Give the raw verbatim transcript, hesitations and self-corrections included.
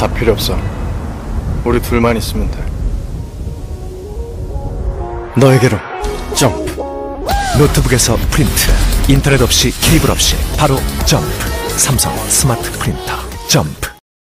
다 필요 없어. 우리 둘만 있으면 돼. 너에게로 점프. 노트북에서 프린트, 인터넷 없이 케이블 없이 바로 점프. 삼성 스마트 프린터 점프.